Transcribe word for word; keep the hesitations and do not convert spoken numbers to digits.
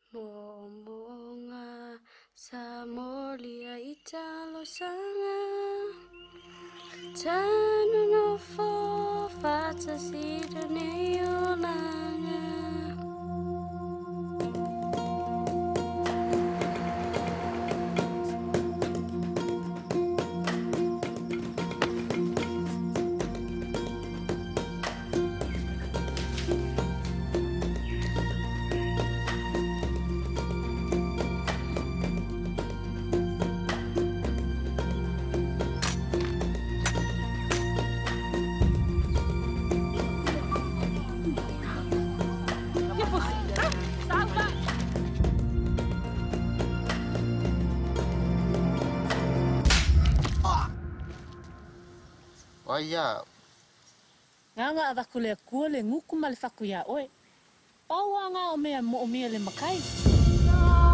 Momonga sa molia italo sanga Tanu no fo fata sida neolanga Oh iya, Ngā ngā avaku le kua le nguku ma le whaku ia oe. Pau a ngā o mea mo o mea le makai.